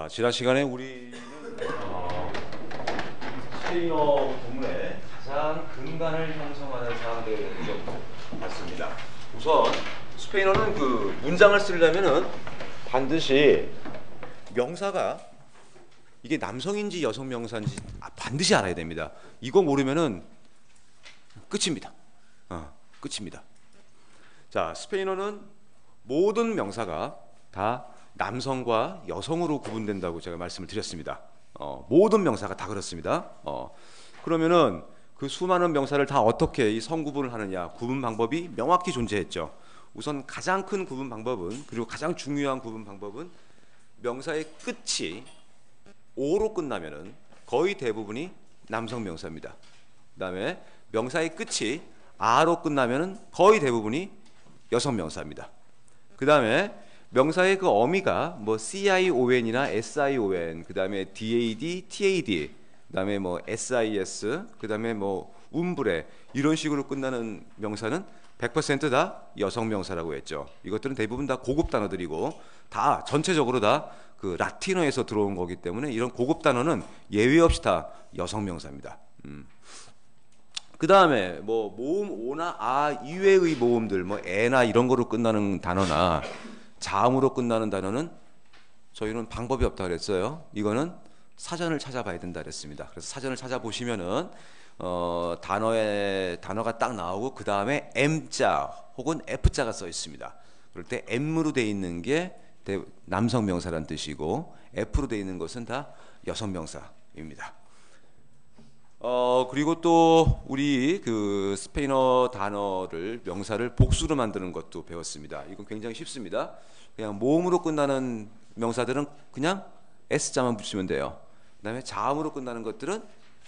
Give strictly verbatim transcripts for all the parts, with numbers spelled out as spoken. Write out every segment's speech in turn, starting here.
자, 지난 시간에 우리는 어, 스페인어 구문의 가장 근간을 형성하는 사항들을 좀 봤습니다. 우선 스페인어는 그 문장을 쓰려면은 반드시 명사가 이게 남성인지 여성 명사인지 반드시 알아야 됩니다. 이거 모르면은 끝입니다. 어, 끝입니다. 자, 스페인어는 모든 명사가 다 남성과 여성으로 구분된다고 제가 말씀을 드렸습니다. 어, 모든 명사가 다 그렇습니다. 어, 그러면은 그 수많은 명사를 다 어떻게 이 성구분을 하느냐, 구분 방법이 명확히 존재했죠. 우선 가장 큰 구분 방법은, 그리고 가장 중요한 구분 방법은 명사의 끝이 오로 끝나면은 거의 대부분이 남성 명사입니다. 그다음에 명사의 끝이 아로 끝나면은 거의 대부분이 여성 명사입니다. 그다음에 명사의 그 어미가 뭐 씨아이오엔이나 에스아이오엔, 그다음에 디에이디, 티에이디, 그다음에 뭐 에스아이에스, 그다음에 뭐 움브레 이런 식으로 끝나는 명사는 백 퍼센트 다 여성 명사라고 했죠. 이것들은 대부분 다 고급 단어들이고 다 전체적으로 다 그 라틴어에서 들어온 거기 때문에 이런 고급 단어는 예외 없이 다 여성 명사입니다. 음. 그 다음에 뭐 모음 오나 아 이외의 모음들, 뭐 에나 이런 거로 끝나는 단어나 자음으로 끝나는 단어는 저희는 방법이 없다 그랬어요. 이거는 사전을 찾아봐야 된다 그랬습니다. 그래서 사전을 찾아보시면은 어, 단어에 단어가 딱 나오고 그 다음에 M자 혹은 F자가 써 있습니다. 그럴 때 M으로 돼 있는 게 남성 명사란 뜻이고 F로 돼 있는 것은 다 여성 명사입니다. 어, 그리고 또 우리 그 스페인어 단어를 명사를 복수로 만드는 것도 배웠습니다. 이건 굉장히 쉽습니다. 그냥 모음으로 끝나는 명사들은 그냥 S자만 붙이면 돼요. 그 다음에 자음으로 끝나는 것들은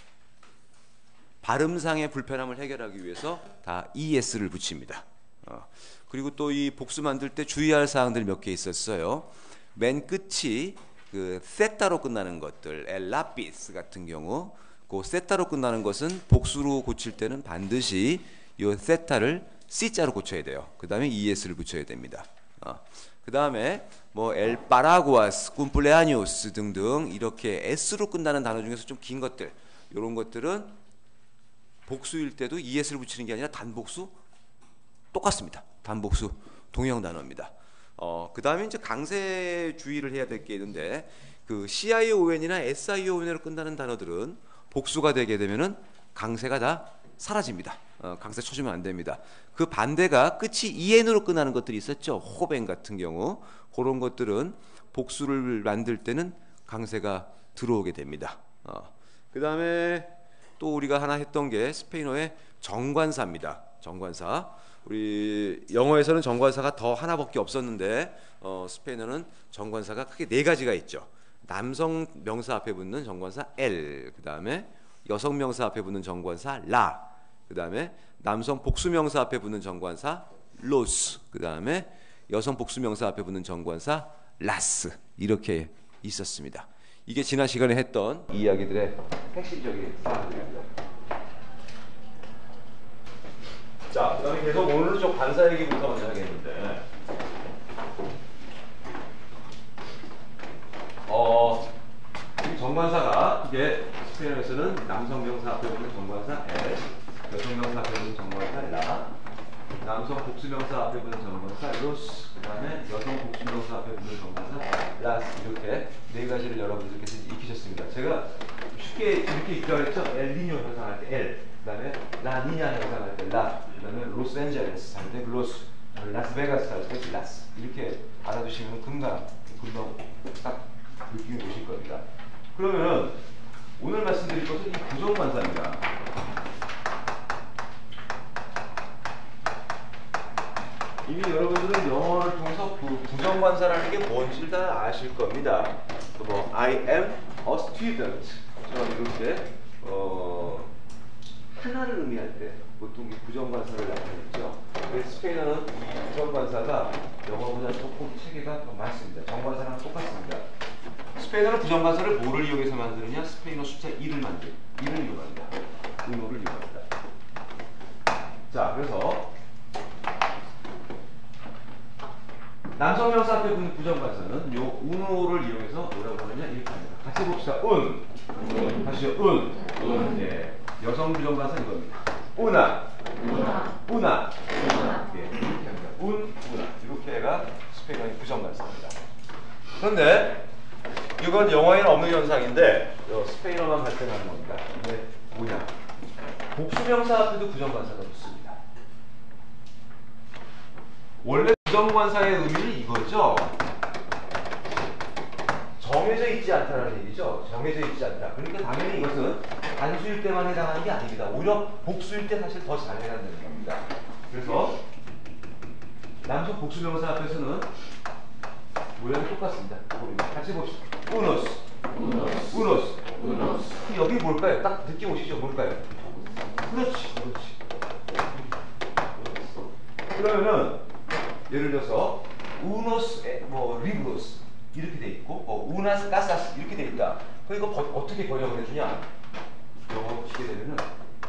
발음상의 불편함을 해결하기 위해서 다 이에스를 붙입니다. 어. 그리고 또 이 복수 만들 때 주의할 사항들 몇 개 있었어요. 맨 끝이 그 세타로 끝나는 것들, 엘라피스 같은 경우, 그 세타로 끝나는 것은 복수로 고칠 때는 반드시 이 세타를 C자로 고쳐야 돼요. 그 다음에 이에스를 붙여야 됩니다. 어. 그 다음에 뭐 엘 파라구아스, 쿰플레아뇨스 등등 이렇게 S로 끝나는 단어 중에서 좀 긴 것들, 이런 것들은 복수일 때도 이에스를 붙이는 게 아니라 단복수 똑같습니다. 단복수 동형 단어입니다. 어, 그 다음에 이제 강세 주의를 해야 될 게 있는데 그 씨아이오엔이나 에스아이오엔으로 끝나는 단어들은 복수가 되게 되면은 강세가 다 사라집니다. 어, 강세 쳐주면 안 됩니다. 그 반대가 끝이 이엔으로 끝나는 것들이 있었죠. 호벤 같은 경우 그런 것들은 복수를 만들 때는 강세가 들어오게 됩니다. 어, 그 다음에 또 우리가 하나 했던 게 스페인어의 정관사입니다. 정관사. 우리 영어에서는 정관사가 더 하나밖에 없었는데 어, 스페인어는 정관사가 크게 네 가지가 있죠. 남성 명사 앞에 붙는 정관사 엘, 그 다음에 여성 명사 앞에 붙는 정관사 라, 그 다음에 남성 복수 명사 앞에 붙는 정관사 로스, 그 다음에 여성 복수 명사 앞에 붙는 정관사 라스, 이렇게 있었습니다. 이게 지난 시간에 했던 이야기들의 핵심적인 사항들입니다. 자, 그 다음에 계속 오늘은 좀 관사 얘기부터 먼저 하겠는데 어, 이 정관사가 이게 스페인어에서는 남성 명사 앞에 붙는 정관사 엘, 여성 명사 앞에 붙는 정관사 라, 남성 복수 명사 앞에 붙는 정관사 로스, 그 다음에 여성 복수 명사 앞에 붙는 정관사 라스, 이렇게 네 가지를 여러분들께서 익히셨습니다. 제가 쉽게 이렇게 익히라고 했죠. 엘니뇨 형상할 때 엘, 그 다음에 라니냐 형상할 때 라, 그 다음에 로스앤젤레스 할 때 로스, 라스베가스 할 때 라스, 이렇게 알아두시면 금방 금방 딱 느낌이 오실 겁니다. 그러면 오늘 말씀드릴 것은 이 부정관사입니다. 이미 여러분들은 영어를 통해서 그 부정관사라는 게 뭔지를 다 아실 겁니다. 뭐 I am a student 처럼 이렇게 어, 하나를 의미할 때 보통 이 부정관사를 나타내죠. 그래서 스페인어는 이 부정관사가 영어보다 조금 체계가 더 많습니다. 정관사랑 똑같습니다. 스페인어는 부정관사를 뭐를 이용해서 만드느냐? 스페인어 숫자 일을 만들, 일을 이용합니다. 의노를 이용합니다. 자, 그래서 남성 명사 앞에 붙는 부정관사는 요 운호를 이용해서 뭐라고 하느냐? 같이 봅시다. 운. 다시요. 운. 운. 예. 여성 부정관사 이겁니다. 우나. 우나. 우나. 우나. 예. 이렇게 합니다. 운, 우나. 이렇게가 스페인어의 부정관사입니다. 그런데 이건 영어에는 없는 현상인데 스페인어만 발생하는 겁니다. 이게 뭐냐? 복수명사 앞에도 부정관사가 붙습니다. 원래 부정관사의 의미는 이거죠. 정해져 있지 않다는 얘기죠. 정해져 있지 않다. 그러니까 당연히 이것은 단수일 때만 해당하는 게 아닙니다. 오히려 복수일 때 사실 더 잘 해당되는 겁니다. 그래서 남성 복수명사 앞에서는 모양이 똑같습니다. 같이 봅시다. 우노스, 우노스. 우노스, 우노스. 여기 뭘까요? 딱 느낌 오시죠? 뭘까요? 그렇지, 그렇지. 그러면은 예를 들어서 우노스, 뭐 리브로스 이렇게 돼 있고, 뭐 우나스, 까사스 이렇게 돼 있다. 그럼 이거 버, 어떻게 번역을 해주냐? 영어 보시게 되면은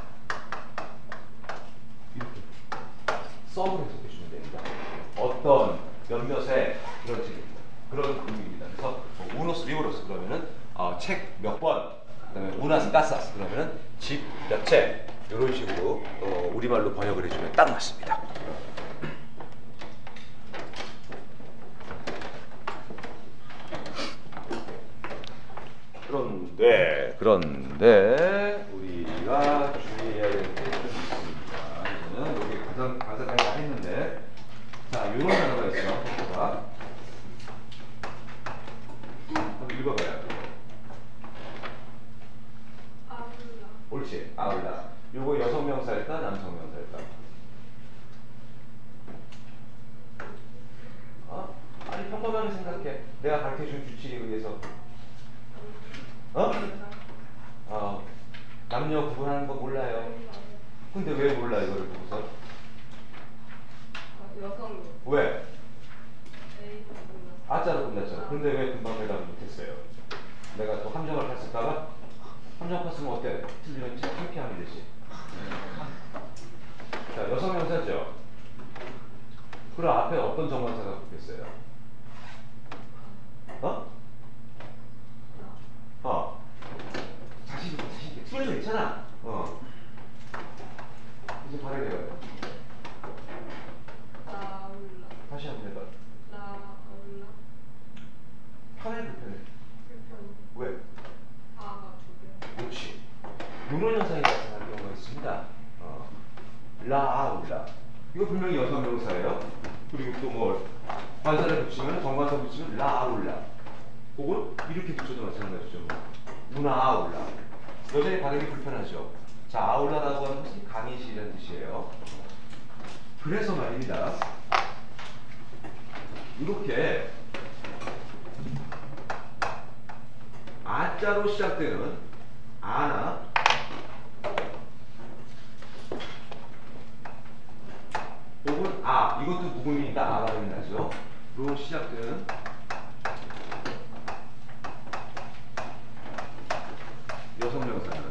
이렇게 썸을 해석해 주면 됩니다. 어떤 몇몇의 그런 책입니다. 그런 의미입니다. 그래서 뭐 우노스 리브로스 그러면은 어, 책 몇 번, 그다음에 우나스 까사스 그러면은 집 몇 책 이런 식으로 어, 우리말로 번역을 해주면 딱 맞습니다. 그런데 그런데 우리가 주의해야 될 게 좀 있습니다. 이거는 여기 가장 가장 다 했는데 자 이런 단어가 있어. 자, 한번 읽어봐요. 아울라. 옳지. 아울라. 요거 여성 명사일까 남성 명사일까? 어? 아니 평범하게 생각해. 내가 가르쳐준 규칙에 의해서. 어? 어. 남녀 구분하는 거 몰라요. 근데 왜 몰라 이거를 보고서? 여성으로. 왜? A가 아자로 끝났잖아. 근데 왜 금방 대답을 못했어요? 내가 또 함정을 팠을까봐? 함정 팠으면 어때? 틀리면 창피함이 되지. 자, 여성 명사죠? 그럼 앞에 어떤 정관사가 붙겠어요? 어? 어. 자신 있게, 자신 있게. 틀려져 있잖아. 어. 이제 바르게 해봐요. 라울라. 다시 한번 해봐. 라울라. 편해, 불편해? 불편. 왜? 아가 두 개. 그렇지. 요런 현상이 나타나는 경우가 있습니다. 어. 라아울라. 이거 분명히 여성 명사예요. 그리고 또 뭐 관사를 붙이면 정관사 붙이면 라아울라. 혹은 이렇게 붙여도 마찬가지죠. 뭐. 우나아울라. 여전히 발음이 불편하죠. 자, 아울라라고 하는 것은 강의실이라는 뜻이에요. 그래서 말입니다. 이렇게 아자로 시작되는 아나 혹은 아, 이것도 무음이니까 아 발음이 나죠. 로 시작되는 여성 명사는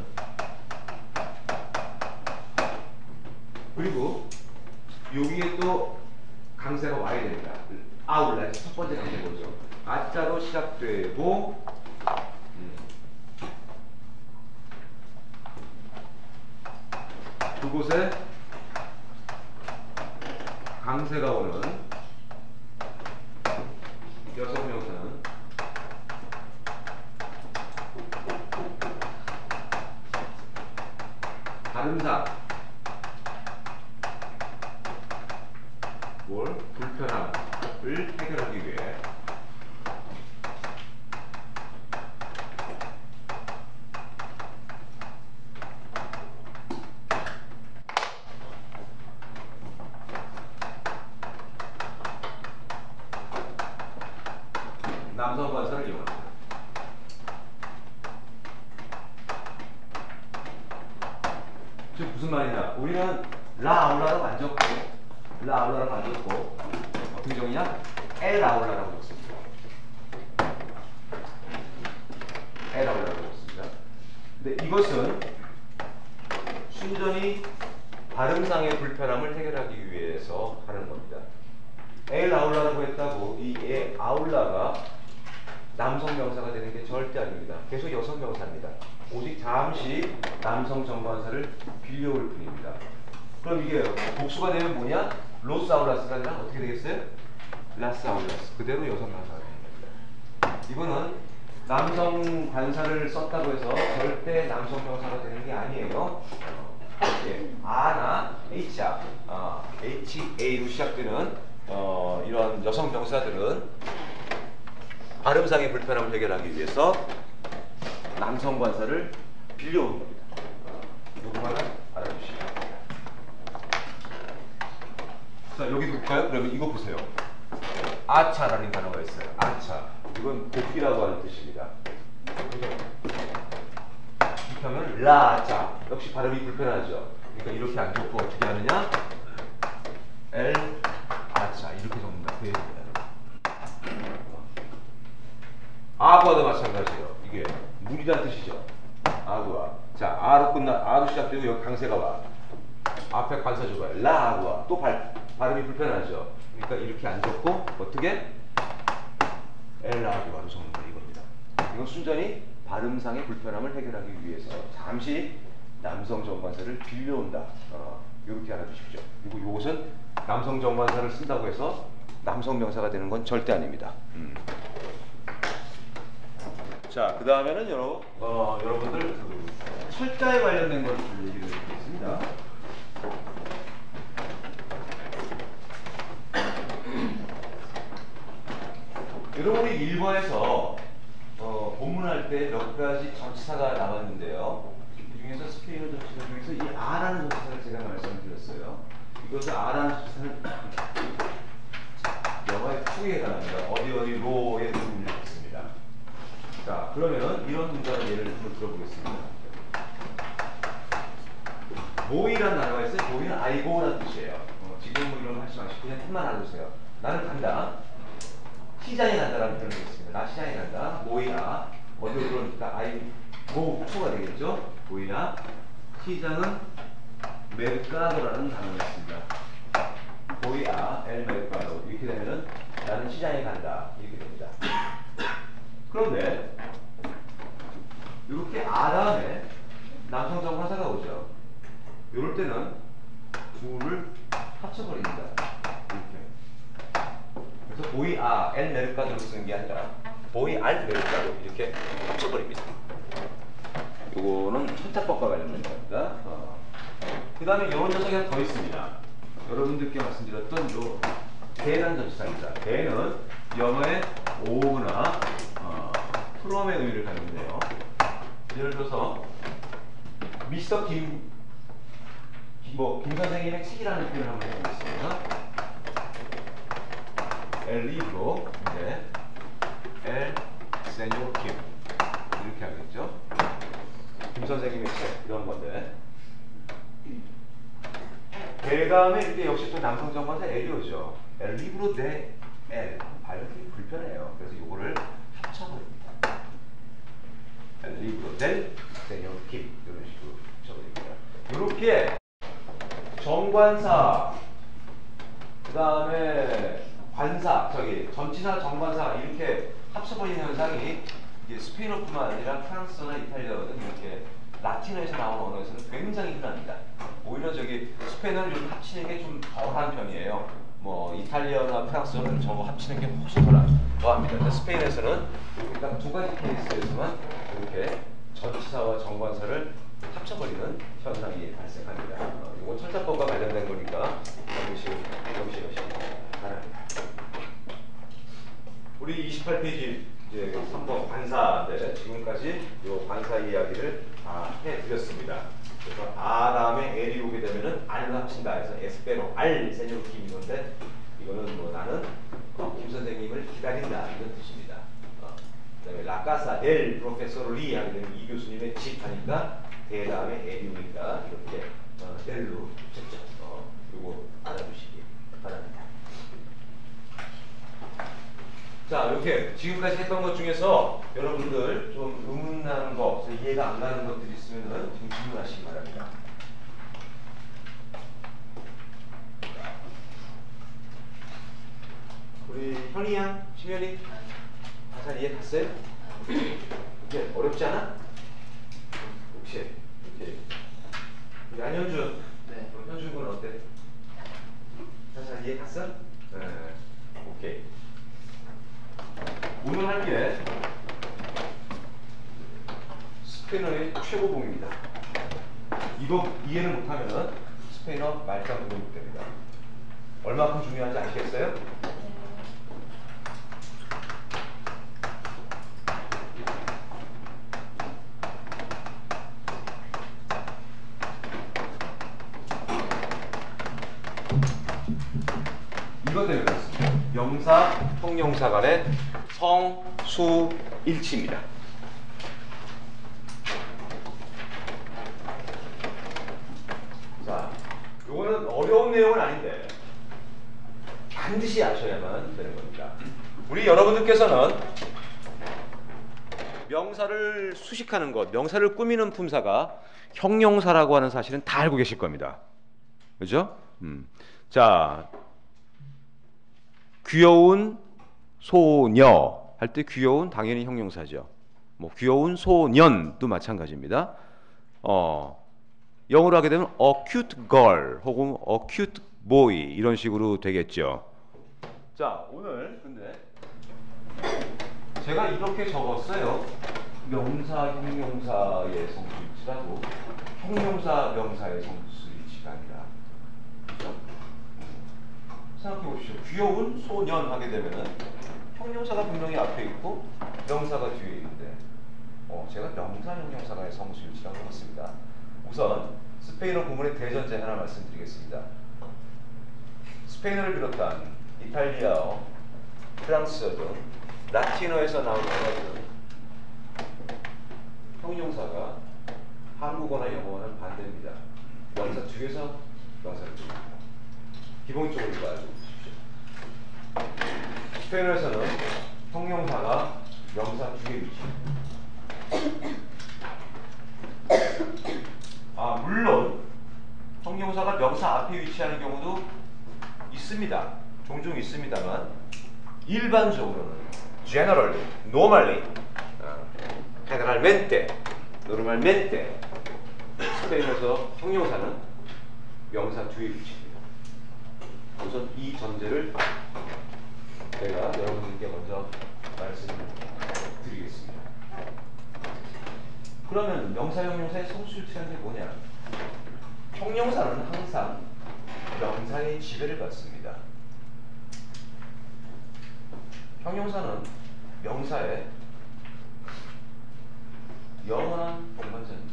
그리고 여기에 또 강세가 와야 됩니다. 아울라 첫 번째 강세 보죠. 아자로 시작되고 음. 그곳에 강세가 오는 여성 명사는 발음상 뭘 불편함을 해결하기 위해 남성 관사를 이용합니다. 즉 무슨 말이냐? 우리는 라아울라라고 안 적고 라아울라라고 안 적고 어떻게 적냐? 에라울라라고 적습니다. 에라울라라고 적습니다. 근데 이것은 순전히 발음상의 불편함을 해결하기 위해서 하는 겁니다. 에 라울라라고 했다고 이 에 아울라가 남성 명사가 되는 게 절대 아닙니다. 계속 여성 명사입니다. 오직 잠시 남성 정관사를 빌려올 뿐입니다. 그럼 이게 복수가 되면 뭐냐? 로사울라스가 아니라 어떻게 되겠어요? 라사울라스. 그대로 여성 명사가 되는 겁니다. 이거는 남성 관사를 썼다고 해서 절대 남성 명사가 되는 게 아니에요. 이렇게 아나 H야, 어, 에이치에이로 시작되는 어, 이런 여성 명사들은 발음상의 불편함을 해결하기 위해서 남성 관사를 빌려오는 겁니다. 요거만 알아주시기 바랍니다. 자, 여기도 볼까요? 그러면 이거 보세요. 아차라는 단어가 있어요. 아차. 이건 복귀라고 하는 뜻입니다. 이렇게 하면 라자. 역시 발음이 불편하죠. 그러니까 이렇게 안 적고 어떻게 하느냐? 엘 아차 이렇게 적는다. 그 얘기입니다. 아구아도 마찬가지예요. 이게 물이란 뜻이죠. 아구아. 자, 아로 끝나 아로 시작되고 여기 강세가 와. 앞에 관사 줘봐요. 라아구아. 또 발, 발음이 불편하죠. 그러니까 이렇게 안 적고 어떻게? 엘라아구아로 적는다 이겁니다. 이건 순전히 발음상의 불편함을 해결하기 위해서 잠시 남성 정관사를 빌려온다. 어, 이렇게 알아주십시오. 그리고 이것은 남성 정관사를 쓴다고 해서 남성 명사가 되는 건 절대 아닙니다. 음. 자, 그 다음에는 여러, 어, 여러분들 그 철자에 관련된 것을 얘기를 드리겠습니다. 여러분이 일 번에서 어, 본문할 때 몇 가지 전치사가 나왔는데요. 그 중에서 스페인어 전치사 중에서 이 아라는 전치사를 제가 말씀을 드렸어요. 이것을 아라는 전치사는 영어의 투에 해당합니다. 어디 어디로의 의미를 갖습니다. 자, 그러면은 이런 문장의 예를 좀 들어보겠습니다. 모이라는 단어가 있어요. 모이는 I go라는 뜻이에요. 어, 지금 뭐 이런 거 하지 마시고 그냥 뜻만 알아두세요. 나는 간다. 시장에 간다라는 표현이 있습니다. 나 시장에 간다. 모이나 어디로 그러니까 I go to가 되겠죠. 모이나 시장은 메르카도라는 단어가 있습니다. 모이아 엘 메르카도 이렇게 되면은 나는 시장에 간다 이렇게 됩니다. 그런데 이렇게 아 다음에 남성 정관사가 오죠. 이럴 때는 둘을 합쳐버립니다. 이렇게. 그래서 보이 아 엘 메르카도로 쓰는 게 아니라 보이 알 메르카도 이렇게 합쳐버립니다. 요거는 천자법과 관련된 겁니다. 어. 그 다음에 이런 녀석이 하나 더 있습니다. 여러분들께 말씀드렸던 요 대란 전치사입니다. 대는 영어의 오브나 어, 프롬의 의미를 가지는데요. 예를 들어서 미스터 김, 뭐, 김 선생님의 책이라는 표현을 한번 해보겠습니다. 엘 리브로, 네, 엘 세뇨 김 이렇게 하겠죠. 김 선생님의 책 이런 건데. 그 다음에 이렇게 역시 또 남성 정관사 엘이 오죠. 엘 리브로 데 엘 발음이 불편해요. 그래서 이거를 합쳐버립니다. 엘 리브로 델 세뇨 김 이런 식으로 합쳐버립니다. 이렇게 정관사, 그 다음에 관사, 저기 전치사, 정관사 이렇게 합쳐버리는 현상이 이게 스페인어뿐만 아니라 프랑스어나 이탈리아어든 이렇게 라틴어에서 나오는 언어에서는 굉장히 흔합니다. 오히려 저기 스페인어는 요즘 합치는 게 좀 덜한 편이에요. 뭐 이탈리아나 프랑스어는 저거 합치는 게 훨씬 덜한, 더합니다. 근데 스페인에서는 이렇게 딱 두 가지 케이스에서만 이렇게 전치사와 정관사를 합쳐버리는 현상이 발생합니다. 어, 이건 철자법과 관련된 거니까 잠시 명심하시기 바랍니다. 우리 이십팔 페이지 이제 삼 번 관사인데 지금까지 이 관사 이야기를 다 해드렸습니다. 그래서 아 다음에 엘이 오게 되면은 알로 합친다 해서 에스페로 알 세뇨 김 이건데 이거는 뭐 나는 어, 김 선생님을 기다린다 이런 뜻입니다. 어, 그다음에 라카사 델 프로페소로 리 하게 되면 이 교수님의 집 하니까 대 다음에 엘이 오니까 이렇게 어, 델로 붙였죠. 어, 요거 알아두시기 바랍니다. 자, 이렇게 지금까지 했던 것 중에서 여러분들 좀 의문나는 거, 이해가 안 가는 것들이 있으면 지금 질문하시기 바랍니다. 우리 현이 양, 심연이 잘 이해 갔어요? 이게 어렵지 않아? 혹시 오케이. 우리 안현준. 네. 그럼 현준 군은 어때? 잘 이해 갔어? 네. 오케이. 오늘 할 게 스페인어의 최고봉입니다. 이거 이해를 못하면 스페인어 말짱 못 됩니다. 얼마큼 중요한지 아시겠어요? 이것 때문에 그렇습니다. 명사, 형용사 간의 성수 일치입니다. 자, 요거는 어려운 내용은 아닌데 반드시 아셔야만 되는 겁니다. 우리 여러분들께서는 명사를 수식하는 것, 명사를 꾸미는 품사가 형용사라고 하는 사실은 다 알고 계실 겁니다. 그죠? 음. 자, 귀여운 소녀 할 때 귀여운 당연히 형용사죠. 뭐 귀여운 소년도 마찬가지입니다. 어, 영어로 하게 되면 a cute girl 혹은 a cute boy 이런 식으로 되겠죠. 자, 오늘 근데 제가 이렇게 적었어요. 명사, 형용사의 성수일치라고. 형용사, 명사의 성수일치가 아니라. 그렇죠? 생각해 보십시오. 귀여운 소년 하게 되면은 형용사가 분명히 앞에 있고 명사가 뒤에 있는데 어, 제가 명사, 형용사가의 성수일치라고 해봤습니다. 우선 스페인어 구문의 대전제 하나 말씀드리겠습니다. 스페인어를 비롯한 이탈리아어, 프랑스어 등 라틴어에서 나오는 언어들은 형용사가 한국어나 영어와는 반대입니다. 명사 뒤에서 명사를 줍니다. 기본적으로 이거 알고 계십시오. 스페인어에서는 형용사가 명사 뒤에 위치합니다. 아, 물론 형용사가 명사 앞에 위치하는 경우도 있습니다. 종종 있습니다만 일반적으로는 generally, normally, generalmente, normalmente 스페인어에서 형용사는 명사 뒤에 위치합니다. 우선 이 전제를 제가 여러분들께 먼저 말씀드리겠습니다. 그러면 명사, 형용사의 성수일치라는 게 뭐냐? 형용사는 항상 명사의 지배를 받습니다. 형용사는 명사의 영원한 동반자입니다.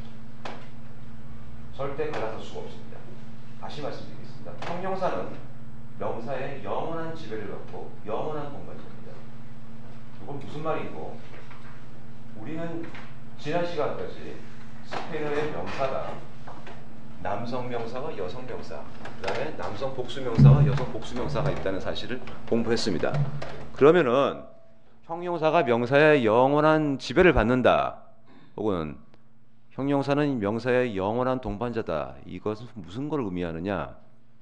절대 갈라설 수가 없습니다. 다시 말씀드리겠습니다. 형용사는 명사의 영원한 지배를 받고 영원한 동반자입니다. 이건 무슨 말이고, 우리는 지난 시간까지 스페인어의 명사가 남성 명사와 여성 명사, 그 다음에 남성 복수 명사와 여성 복수 명사가 있다는 사실을 공부했습니다. 그러면은 형용사가 명사의 영원한 지배를 받는다, 혹은 형용사는 명사의 영원한 동반자다, 이것은 무슨 걸 의미하느냐?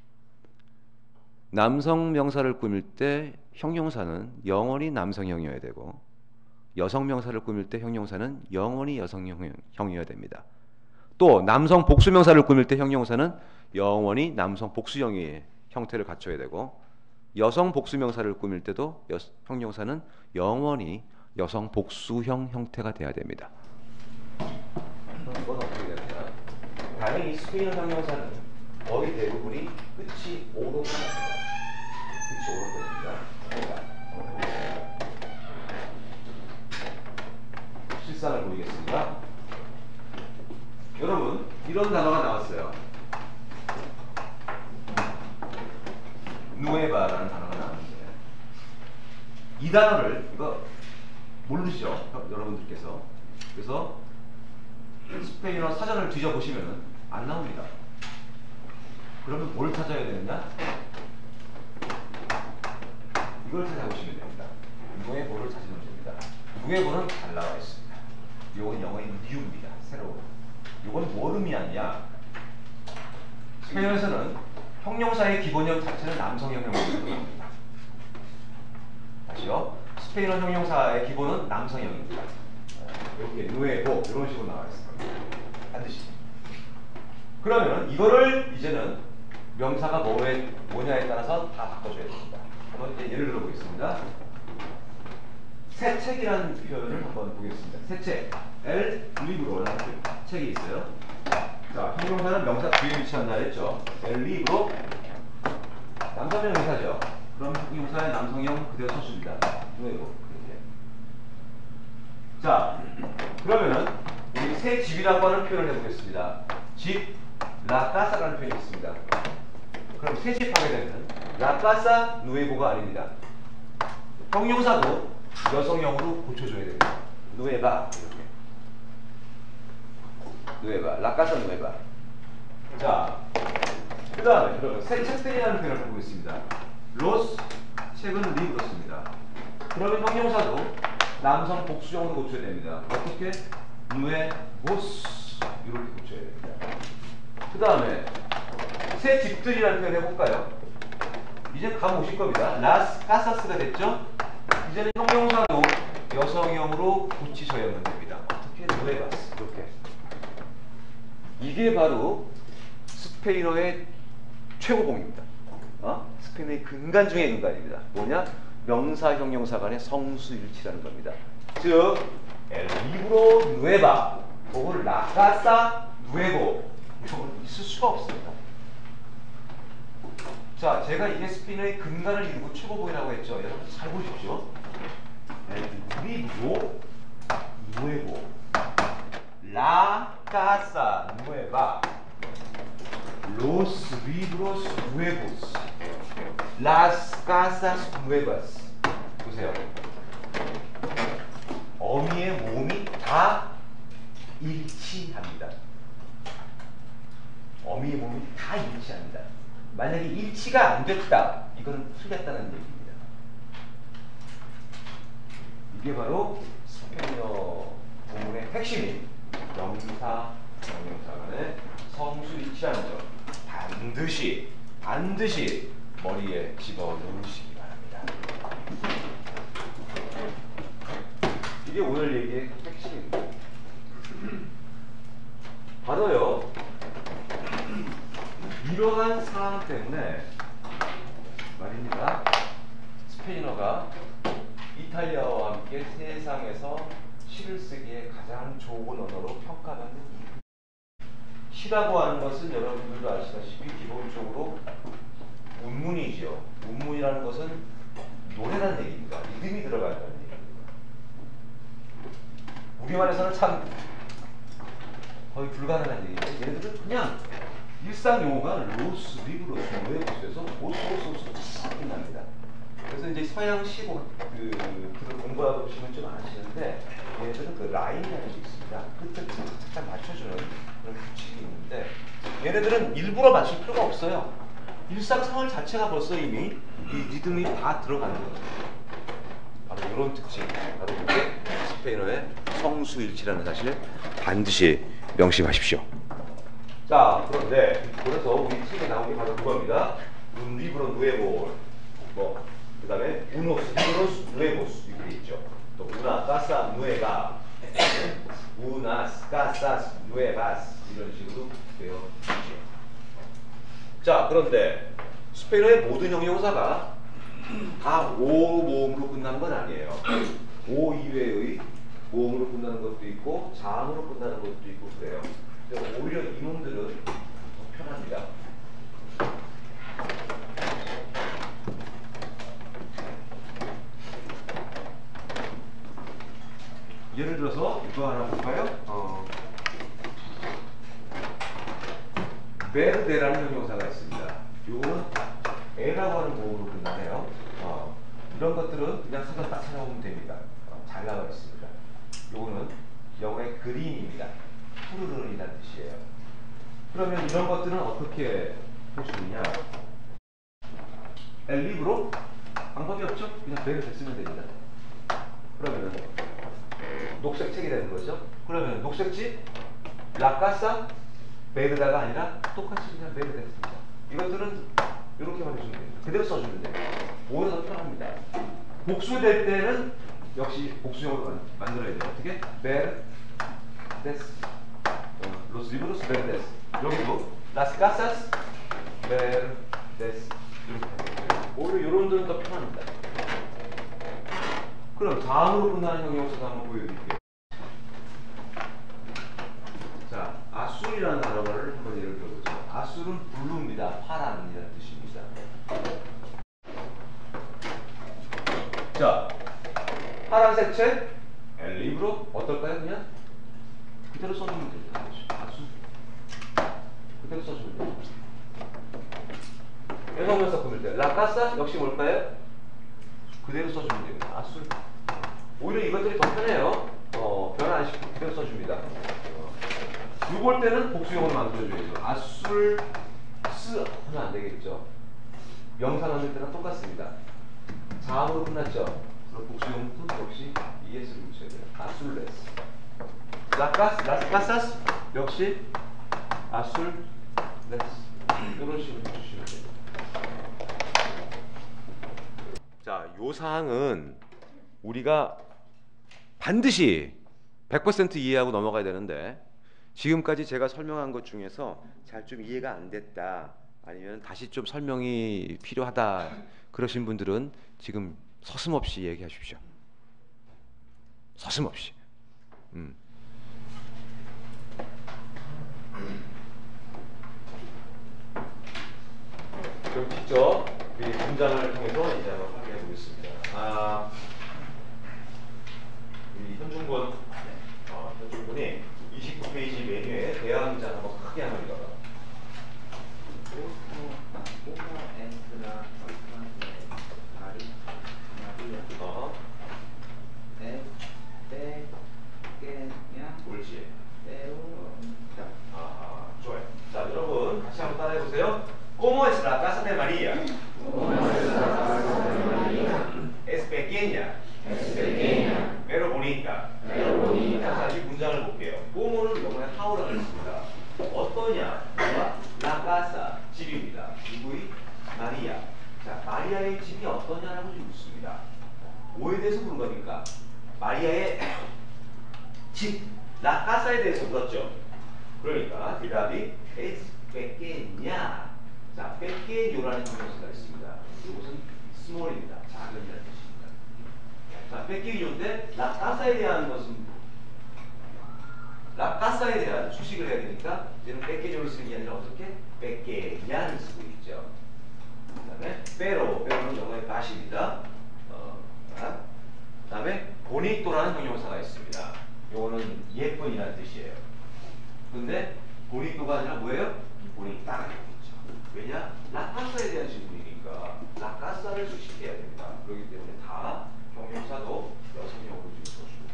남성 명사를 꾸밀 때 형용사는 영원히 남성형이어야 되고, 여성 명사를 꾸밀 때 형용사는 영원히 여성형이어야 됩니다. 또 남성 복수명사를 꾸밀 때 형용사는 영원히 남성 복수형의 형태를 갖춰야 되고, 여성 복수명사를 꾸밀 때도 여, 형용사는 영원히 여성 복수형 형태가 돼야 됩니다. 이건 어떻게 되느냐? 다행히 스페인어 형용사는 거의 대부분이 끝이 오로 끝납니다. 끝이 오로 끝납니다. 실상을 보이겠습니다. 여러분, 이런 단어가 나왔어요. 누에바라는 단어가 나왔는데, 이 단어를 이거 모르시죠? 여러분들께서. 그래서 스페인어 사전을 뒤져보시면 안 나옵니다. 그러면 뭘 찾아야 되느냐? 이걸 찾아보시면 됩니다. 누에보를 찾으면 됩니다. 누에보는 잘 나와 있습니다. 이건 영어의 뉴입니다. 새로운. 이건 뭘 의미하냐? 스페인어에서는 형용사의 기본형 자체는 남성형 형용사입니다. 다시요. 스페인어 형용사의 기본은 남성형입니다. 이렇게 누에보 이런 식으로 나와 있습니다. 반드시. 그러면 이거를 이제는 명사가 뭐에, 뭐냐에 따라서 다 바꿔줘야 됩니다. 한번 이제 예를 들어 보겠습니다. 새 책이라는 표현을 한번 보겠습니다. 새 책, 엘 리브로라는 책이 있어요. 자, 형용사는 명사 뒤에 위치한다 했죠. 엘 리브로 남성형 형사죠. 그럼 형용사의 남성형 그대로 써줍니다. 누에보 이렇게. 자, 그러면은 우리 새 집이라고 하는 표현을 해보겠습니다. 집, 라카사라는 표현이 있습니다. 그럼 새 집 하게 되면 라카사 누에보가 아닙니다. 형용사도 여성형으로 고쳐줘야 됩니다. 누에바 이렇게. 누에바, 라카사 누에바. 자, 그 다음에 그러면 새 책들이라는 표현을 해보겠습니다. 로스, 책은 리브로스입니다. 그러면 형용사도 남성 복수형으로 고쳐야 됩니다. 어떻게? 누에보스 이렇게 고쳐야 됩니다. 그 다음에 새 집들이라는 표현 해볼까요? 이제 감 오실 겁니다. 라스 카사스가 됐죠? 이제는 형용사도 여성형으로 고치셔야만 됩니다. 어떻게? 누에바스 이렇게. 이게 바로 스페인어의 최고봉입니다. 어? 스페인어의 근간 중의 근간입니다. 뭐냐? 명사 형용사 간의 성수일치라는 겁니다. 즉, 엘 리브로 누에바 혹은 라카사 누에보 이건 있을 수가 없습니다. 자, 제가 이게 스페인어의 근간을 이루고 최고봉이라고 했죠. 여러분 잘 보십시오. 엘 리브로 누에보 라카사 누에바 Los libros nuevos, las casas nuevas. 보세요. 어미의 몸이 다 일치합니다. 어미의 몸이 다 일치합니다. 만약에 일치가 안 됐다, 이거는 틀렸다는 얘기입니다. 이게 바로 스페인어 구문의 핵심인 명사, 명령사 간의 성수 일치하는 점. 반드시 반드시 머리에 집어넣으시기 바랍니다. 이게 오늘 얘기의 핵심입니다. 바로요, 이러한 상황 때문에 말입니다. 스페인어가 이탈리아어와 함께 세상에서 시를 쓰기에 가장 좋은 언어로 평가받는 이유. 시라고 하는 것은 여러분들도 아시다시피 기본적으로 운문이죠. 운문이라는 것은 노래라는 얘기입니다. 리듬이 들어간다는 얘기입니다. 우리말에서는 참 거의 불가능한 얘기인데 얘네들은 그냥 일상 용어가 로스, 리브로스, 노에보스에서 오스오스오스 쫙 끝납니다. 그래서 이제 서양 시고 그 글을 공부하다 보시면 좀 아시는데 얘네들은 그 라인이라는 게 있습니다. 끝을 착착착 맞춰주는 그런 규칙이 있는데 얘네들은 일부러 맞출 필요가 없어요. 일상생활 자체가 벌써 이미 이 리듬이 다 들어가는 거죠. 바로 이런 특징, 바로 이게 스페인어의 성수일치라는 사실 반드시 명심하십시오. 자, 그런데 그래서 우리 책에 나온 게 바로 그겁니다. Un libro nuevo, 뭐 그다음에 unos libros nuevos 이렇게 있죠. 또 una casa nueva, unas casas nuevas 이런 식으로 되어 있죠. 자, 그런데 스페인어의 모든 형용사가 다 오 모음으로 끝나는 건 아니에요. 오 이외의 모음으로 끝나는 것도 있고 자음으로 끝나는 것도 있고 그래요. 근데 오히려 이놈들은 더 편합니다. 예를 들어서 이거 하나 볼까요? 어, 베르데라는 형용사가 있습니다. 이거는 에라고 하는 모음으로 끝나네요. 어, 이런 것들은 그냥 순간 딱 찾아보면 됩니다. 어, 잘 나와 있습니다. 이거는 영어의 그린입니다. 푸르른이라는 뜻이에요. 그러면 이런 것들은 어떻게 해주느냐? 엘리브로 방법이 없죠? 그냥 베르데 쓰면 됩니다. 그러면 녹색 책이 되는 거죠. 그러면 녹색집 라카사 베르다가 아니라 똑같이 그냥 베르데입니다. 이것들은 이렇게만 해주면 됩니다. 그대로 써주면 돼요. 오히려 더 편합니다. 복수될 때는 역시 복수형으로 만- 만들어야 돼요. 어떻게? ver des 어, los libros verdes. 여기도 las casas verdes 이렇게. 오히려 이런 데는 더 편합니다. 그럼 다음으로 끝나는 형용사도 한번 보여드릴게요. 자, 아술이라는 단어를 한번 예를 들어보죠. 아술은 블루입니다. 파란이라는 뜻입니다. 자, 파란색 책, 엘 리브로 어떨까요? 그냥 그대로 써주면 됩니다. 아술 그대로 써주면 됩니다. 형용사 부를 때 라카사 역시 뭘까요? 그대로 써주면 됩니다. 아술. 오히려 이것들이 더 편해요. 어, 변화 안 시키고 그대로 써줍니다. 어. 요걸 때는 복수형으로 만들어줘야죠. 아술 스 하면 안 되겠죠. 명사 만들 때랑 똑같습니다. 자음으로 끝났죠. 그럼 복수형은 역시 이에스를 붙여야 돼요. 아술레스. 라카스, 라카사스 역시 아술레스. 이런 식으로 해주시면 돼요. 자, 요 사항은 우리가 반드시 백 퍼센트 이해하고 넘어가야 되는데 지금까지 제가 설명한 것 중에서 잘 좀 이해가 안 됐다 아니면 다시 좀 설명이 필요하다 그러신 분들은 지금 서슴없이 얘기하십시오. 서슴없이. 음. 그럼 직접 우리 문장을 통해서 이제 한번 확인해 보겠습니다. 아, 우리 현중권, 어, 현중권이 이십구 페이지 메뉴에 대화 문장 한번 크게 한번 읽어봐. 어, 옳지. 아, 좋아요. 자, 여러분 같이 한번 따라해 보세요. ¿Cómo es la casa de María? Es pequeña. Pero bonita. 자, 이 문장을 볼게요. ¿Cómo는 영어에 how라고 했습니다. 어떠냐? La casa, 집입니다. 누구의? 마리아. 자, 마리아의 집이 어떠냐라고 좀 묻습니다. 뭐에 대해서 물은 겁니까? 마리아의 집, La casa에 대해서 물었죠. 그러니까 대답이 es pequeña. 자, pequeño라는 형용사가 있습니다. 이것은 small입니다. 작은이라는 뜻입니다. 자, pequeño인데 la casa에 대한 것은 la casa에 대한 수식을 해야 되니까 이제는 pequeño를 쓰는 게 아니라 어떻게? pequeña를 쓰고 있죠. 그다음에 pero, pero는 영어의 밭입니다. 어, 그다음에 bonito라는 형용사가 있습니다. 요거는 예쁜이라는 뜻이에요. 근데 bonito가 아니라 뭐예요? bonita가 되겠죠. 왜냐? 라카사에 대한 질문이니까 라카사를 수식해야 됩니다. 그렇기 때문에 다 형용사도 여성용으로 좀 써주고.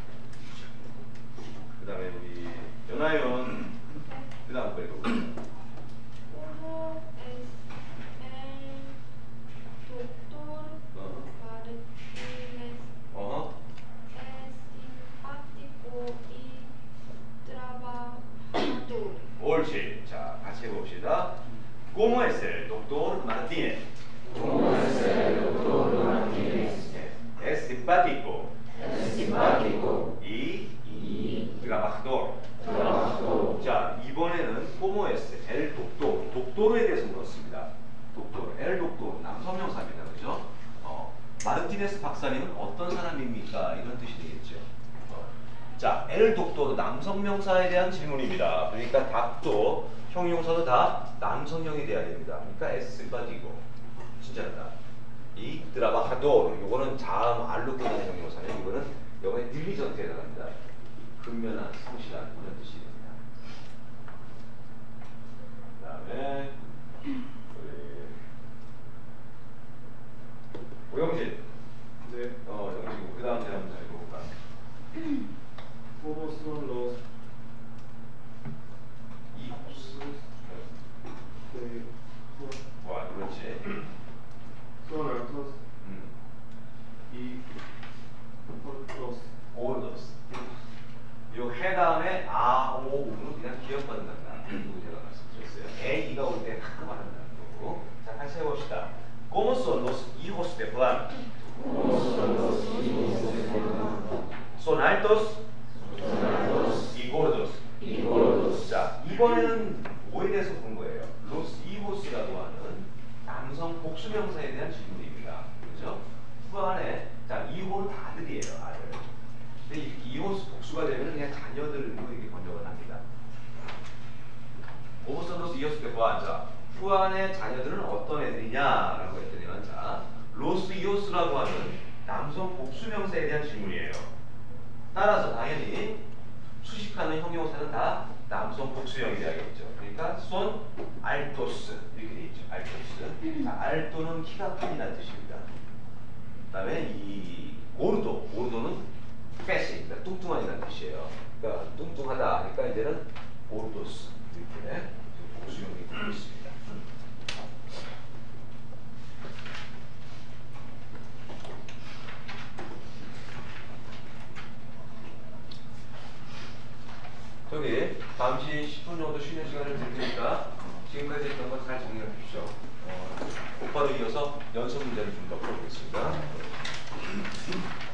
그 다음에 우리 연하연 그 다음 거 읽어보세요. ¿Cómo es el doctor Martínez? 어허. Es simpático y trabajador. 옳지. 자, 같이 해봅시다. ¿Cómo es el doctor Martínez? ¿Cómo es el doctor Martínez? Es simpático. Es simpático y, y trabajador. trabajador. 자, 이번에는 ¿Cómo es el doctor? doctor에 대해서 물었습니다. doctor, el doctor 남성명사입니다, 그죠? 어, 마르티네스 박사님은 어떤 사람입니까? 이런 뜻이 되겠죠. 어. 자, el doctor 남성명사에 대한 질문입니다. 그러니까 답도 형용사도 다 남성형이 돼야 됩니다. 그러니까 es simpático 진짜다. 이 trabajador 요거는 자음 알로 끝나는 형용사는 이거는 영어의 딜리전트에 해당합니다. 근면한, 성실한 이런 뜻이 됩니다. 그다음에 우리 오영진. 네. 어, 영진. 그 다음 제가 한번 잘 읽어볼까? ¿Cómo son los hijos. de 와, 그렇지. son altos 음. y cortos? gordos. 요 해 다음에 아, 오, 우는 그냥 기억받는다. 그리고 제가 말씀드렸어요. 애, 이가 올 때 가끔 하는다는 거고. 자, 같이 해봅시다. ¿Cómo son los hijos de Juan? ¿Cómo son los son altos y gordos. 자, 이번에는 뭐에 대해서 본 거예요? los hijos라고 하는 남성 복수명사에 대한 질문입니다. 그렇죠? 후반에 자, 이호는 다 아들이에요, 아들. 근데 이 이호 복수가 되면 그냥 자녀들로 이렇게 번역을 합니다. 오버선 los hijos de Juan. 자, 후안의 자녀들은 어떤 애들이냐라고 했더니만 자, los hijos라고 하는 남성 복수명사에 대한 질문이에요. 따라서 당연히 수식하는 형용사는 다 남성 복수형이 되겠죠. 그러니까 son altos 이렇게 돼 있죠. altos. 자, alto는 키가 큰이라는 뜻입니다. 그다음에 이 고르도, 고르도는 fast입니다. 뚱뚱한이라는 뜻이에요. 그러니까 뚱뚱하다. 그러니까 이제는 고르도스 이렇게 복수형이 되고 있습니다. 저기 잠시 십 분 정도 쉬는 시간을 드릴 테니까 지금까지 했던 거 잘 정리해 주십시오. 어, 곧바로 이어서 연습 문제를 좀 더 풀어보겠습니다.